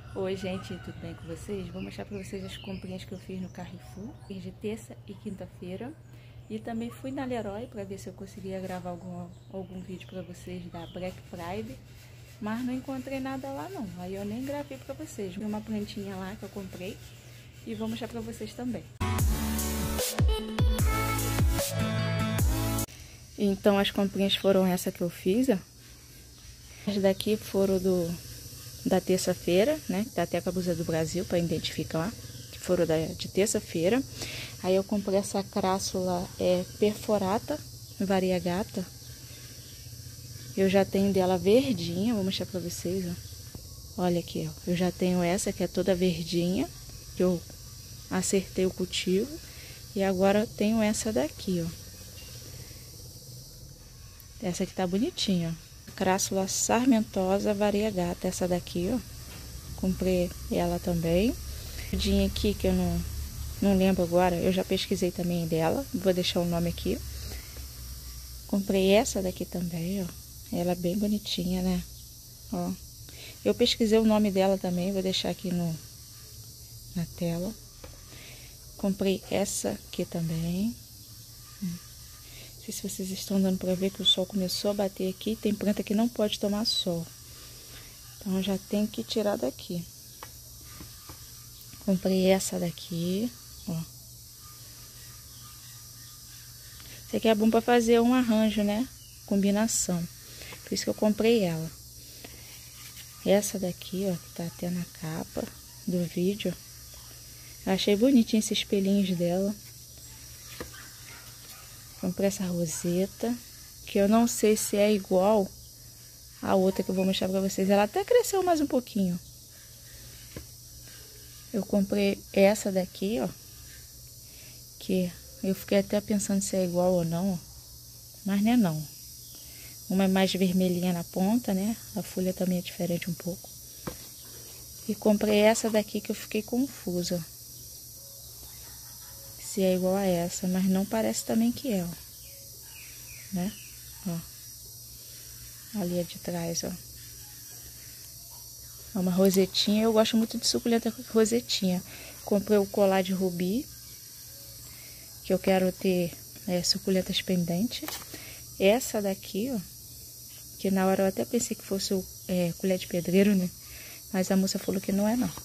Oi gente, tudo bem com vocês? Vou mostrar para vocês as comprinhas que eu fiz no Carrefour de terça e quinta-feira. E também fui na Leroy para ver se eu conseguia gravar algum vídeo para vocês da Black Friday. Mas não encontrei nada lá não, aí eu nem gravei para vocês. Vi uma plantinha lá que eu comprei e vou mostrar para vocês também. Então as comprinhas foram essa que eu fiz, ó. As daqui foram da terça-feira, né? Tá até com a blusa do Brasil para identificar, que foram de terça-feira. Aí eu comprei essa crassula perforata variegata. Eu já tenho dela verdinha, vou mostrar para vocês, ó. Olha aqui, ó. Eu já tenho essa que é toda verdinha, que eu acertei o cultivo. E agora eu tenho essa daqui, ó. Essa aqui tá bonitinha, ó. Crassula sarmentosa variegata, essa daqui, ó. Comprei ela também. Verdinha aqui que eu não lembro agora, eu já pesquisei também dela, vou deixar o nome aqui. Comprei essa daqui também, ó. Ela é bem bonitinha, né? Ó. Eu pesquisei o nome dela também, vou deixar aqui na tela. Comprei essa aqui também. Não sei se vocês estão dando para ver que o sol começou a bater aqui. Tem planta que não pode tomar sol. Então já tem que tirar daqui. Comprei essa daqui, ó. Isso aqui é bom para fazer um arranjo, né? Combinação. Por isso que eu comprei ela. Essa daqui, ó, que tá até na capa do vídeo. Eu achei bonitinho esses espelhinhos dela. Comprei essa roseta, que eu não sei se é igual a outra que eu vou mostrar pra vocês. Ela até cresceu mais um pouquinho. Eu comprei essa daqui, ó, que eu fiquei até pensando se é igual ou não, ó. Mas não é não. Uma é mais vermelhinha na ponta, né? A folha também é diferente um pouco. E comprei essa daqui que eu fiquei confusa. Se é igual a essa, mas não parece também que é, ó. Né? Ó. Ali é de trás, ó. É uma rosetinha. Eu gosto muito de suculenta rosetinha. Comprei o colar de rubi, que eu quero ter suculentas pendentes. Essa daqui, ó, que na hora eu até pensei que fosse colher de pedreiro, né? Mas a moça falou que não é, não.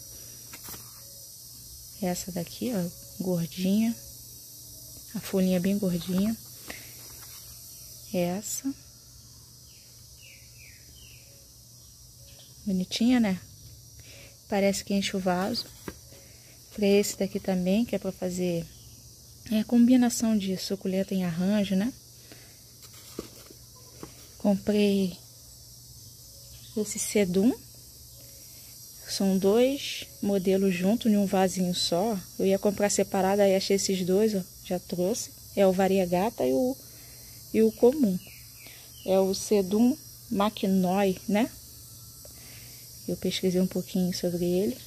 Essa daqui, ó, gordinha. A folhinha bem gordinha. Essa. Bonitinha, né? Parece que enche o vaso. Comprei esse daqui também, que é pra fazer combinação de suculenta em arranjo, né? Comprei esse sedum. São dois modelos juntos em um vasinho só. Eu ia comprar separado, aí achei esses dois, ó. Já trouxe. É o variegata e o comum. É o sedum maquinói, né? Eu pesquisei um pouquinho sobre ele.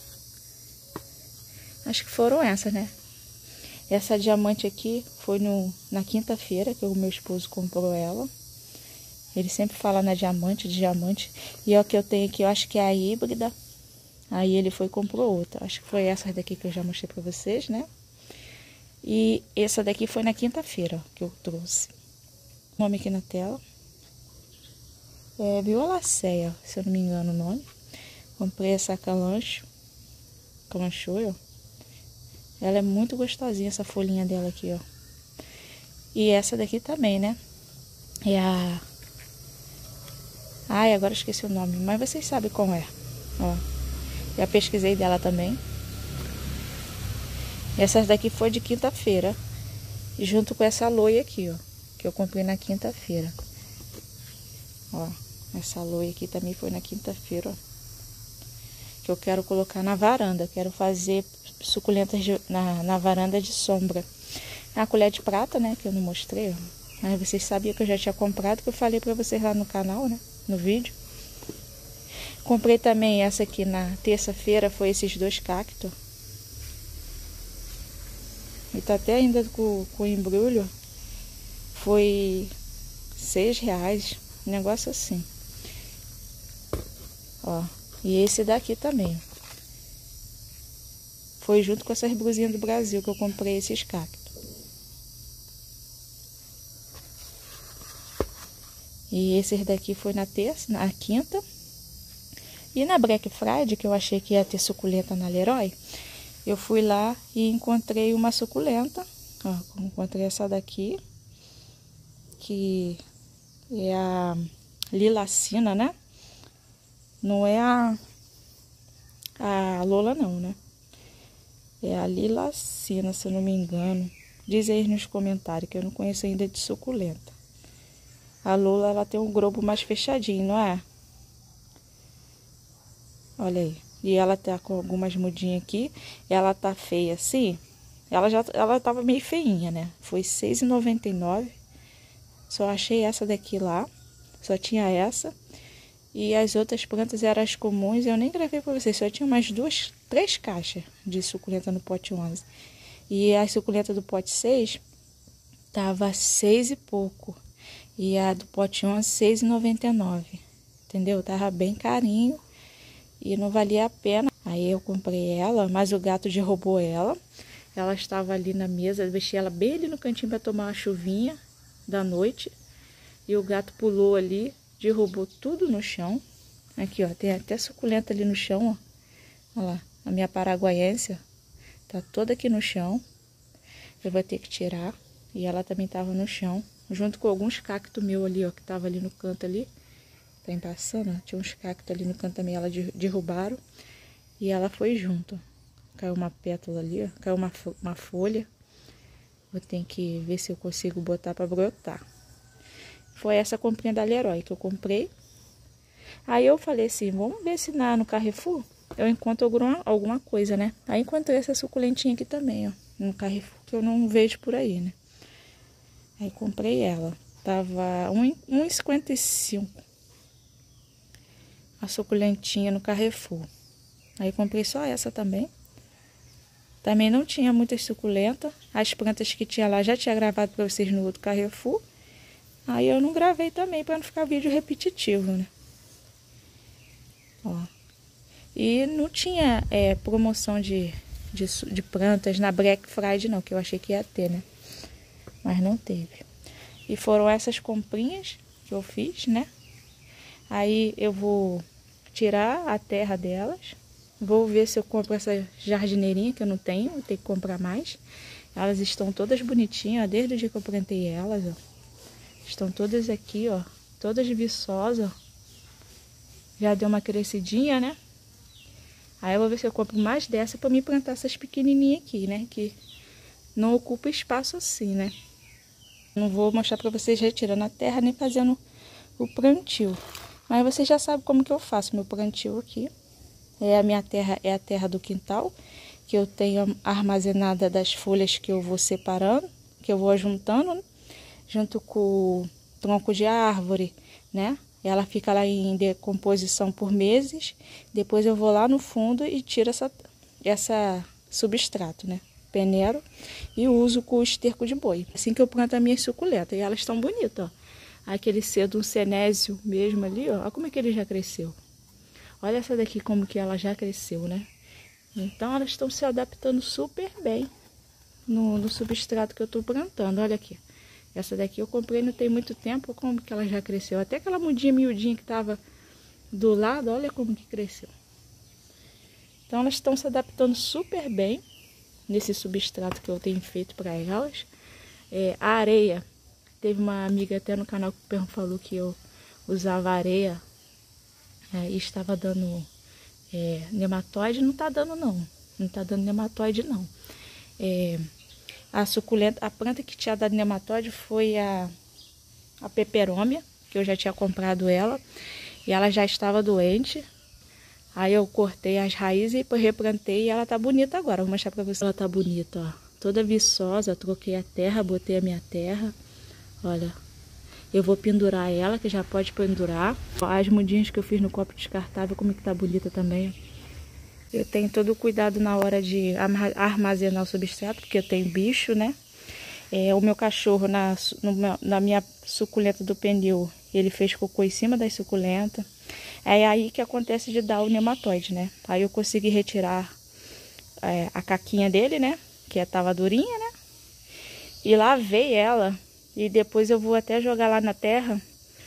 Acho que foram essas, né? Essa diamante aqui foi na quinta-feira que o meu esposo comprou ela. Ele sempre fala na diamante. E é o que eu tenho aqui, eu acho que é a híbrida. Aí ele foi e comprou outra. Acho que foi essa daqui que eu já mostrei pra vocês, né? E essa daqui foi na quinta-feira que eu trouxe. O nome aqui na tela. É Violacea, se eu não me engano o nome. Comprei essa calancho. Calanchoe, ó. Ela é muito gostosinha, essa folhinha dela aqui, ó. E essa daqui também, né? É a... Ai, agora esqueci o nome, mas vocês sabem qual é. Ó. Já pesquisei dela também. Essas daqui foi de quinta-feira. Junto com essa aloe aqui, ó. Que eu comprei na quinta-feira. Ó. Essa aloe aqui também foi na quinta-feira, ó. Que eu quero colocar na varanda. Quero fazer suculentas na varanda de sombra. É a colher de prata, né? Que eu não mostrei, ó. Mas vocês sabiam que eu já tinha comprado. Que eu falei pra vocês lá no canal, né? No vídeo. Comprei também essa aqui na terça-feira, foi esses dois cactos. E tá até ainda com embrulho. Foi R$6, um negócio assim. Ó, e esse daqui também. Foi junto com essas blusinhas do Brasil que eu comprei esses cactos. E esses daqui foi na terça, na quinta. E na Black Friday, que eu achei que ia ter suculenta na Leroy, eu fui lá e encontrei uma suculenta. Ó, encontrei essa daqui, que é a Lilacina, né? Não é a Lola não, né? É a Lilacina, se eu não me engano. Diz aí nos comentários, que eu não conheço ainda de suculenta. A Lola, ela tem um globo mais fechadinho, não é? Olha aí. E ela tá com algumas mudinhas aqui. Ela tá feia assim. Ela tava meio feinha, né? Foi R$6,99. Só achei essa daqui lá. Só tinha essa. E as outras plantas eram as comuns. Eu nem gravei pra vocês. Só tinha umas 3 caixas de suculenta no pote 11. E a suculenta do pote 6 tava 6 e pouco. E a do pote 11, R$6,99. Entendeu? Tava bem carinho. E não valia a pena. Aí eu comprei ela, mas o gato derrubou ela. Ela estava ali na mesa, eu deixei ela bem ali no cantinho para tomar uma chuvinha da noite. E o gato pulou ali, derrubou tudo no chão. Aqui, ó, tem até suculenta ali no chão, ó. Olha lá, a minha paraguaiense, ó, tá toda aqui no chão. Eu vou ter que tirar. E ela também tava no chão, junto com alguns cactos meus ali, ó, que tava ali no canto ali. Tá passando, ó. Tinha uns cactos ali no canto também, ela derrubaram. E ela foi junto. Caiu uma pétala ali, ó. Caiu uma folha. Vou ter que ver se eu consigo botar pra brotar. Foi essa comprinha da Leroy que eu comprei. Aí eu falei assim, vamos ver se no Carrefour eu encontro alguma coisa, né? Aí encontrei essa suculentinha aqui também, ó. No Carrefour, que eu não vejo por aí, né? Aí comprei ela. Tava R$1,55. A suculentinha no Carrefour. Aí comprei só essa também. Também não tinha muitas suculentas. As plantas que tinha lá já tinha gravado para vocês no outro Carrefour. Aí eu não gravei também para não ficar vídeo repetitivo, né? Ó. E não tinha promoção de plantas na Black Friday não, que eu achei que ia ter, né? Mas não teve. E foram essas comprinhas que eu fiz, né? Aí eu vou tirar a terra delas. Vou ver se eu compro essa jardineirinha que eu não tenho. Eu tenho que comprar mais. Elas estão todas bonitinhas, ó, desde o dia que eu plantei elas, ó. Estão todas aqui, ó. Todas viçosas, ó. Já deu uma crescidinha, né? Aí eu vou ver se eu compro mais dessa pra me plantar essas pequenininhas aqui, né? Que não ocupa espaço assim, né? Não vou mostrar pra vocês retirando a terra nem fazendo o plantio. Mas vocês já sabem como que eu faço meu plantio aqui. A minha terra é a terra do quintal, que eu tenho armazenada das folhas que eu vou separando, que eu vou juntando, junto com o tronco de árvore, né? Ela fica lá em decomposição por meses. Depois eu vou lá no fundo e tiro essa substrato, né? Peneiro e uso com o esterco de boi. Assim que eu planto as minhas suculentas. E elas estão bonitas, ó. Aquele cedo, um senésio mesmo ali, ó. Olha como é que ele já cresceu. Olha essa daqui como que ela já cresceu, né? Então elas estão se adaptando super bem no substrato que eu tô plantando. Olha aqui. Essa daqui eu comprei não tem muito tempo, como que ela já cresceu. Até aquela mudinha miudinha que tava do lado, olha como que cresceu. Então elas estão se adaptando super bem nesse substrato que eu tenho feito para elas. A areia, teve uma amiga até no canal que falou que eu usava areia e estava dando nematóide. Não tá dando não, não tá dando nematóide não. A suculenta, a planta que tinha dado nematóide foi a peperômia, que eu já tinha comprado ela, e ela já estava doente. Aí eu cortei as raízes e depois replantei e ela tá bonita agora. Vou mostrar pra vocês. Ela tá bonita, ó. Toda viçosa, troquei a terra, botei a minha terra. Olha, eu vou pendurar ela, que já pode pendurar. As mudinhas que eu fiz no copo descartável, como é que tá bonita também. Eu tenho todo o cuidado na hora de armazenar o substrato, porque eu tenho bicho, né? O meu cachorro, na minha suculenta do pneu, ele fez cocô em cima das suculentas. É aí que acontece de dar o nematóide, né? Aí eu consegui retirar a caquinha dele, né? Que tava durinha, né? E lavei ela. E depois eu vou até jogar lá na terra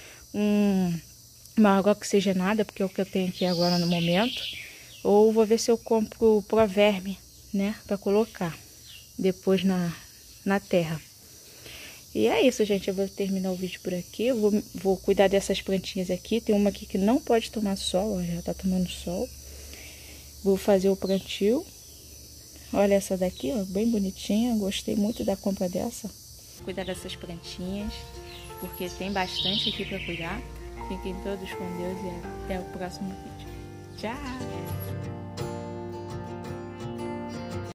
uma água oxigenada, porque é o que eu tenho aqui agora no momento. Ou vou ver se eu compro Proverme, né? Pra colocar depois na terra. E é isso, gente. Eu vou terminar o vídeo por aqui. Eu vou cuidar dessas plantinhas aqui. Tem uma aqui que não pode tomar sol, ó, já tá tomando sol. Vou fazer o plantio. Olha essa daqui, ó, bem bonitinha. Gostei muito da compra dessa. Cuidar dessas plantinhas, porque tem bastante aqui para cuidar. Fiquem todos com Deus e até o próximo vídeo. Tchau!